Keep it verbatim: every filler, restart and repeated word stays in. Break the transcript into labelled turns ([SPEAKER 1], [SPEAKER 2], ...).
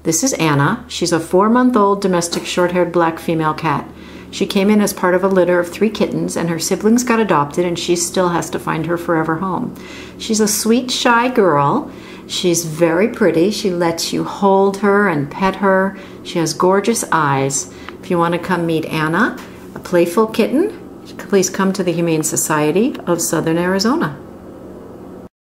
[SPEAKER 1] This is Anna. She's a four-month-old domestic short-haired black female cat. She came in as part of a litter of three kittens, and her siblings got adopted, and she still has to find her forever home. She's a sweet, shy girl. She's very pretty. She lets you hold her and pet her. She has gorgeous eyes. If you want to come meet Anna, a playful kitten, please come to the Humane Society of Southern Arizona.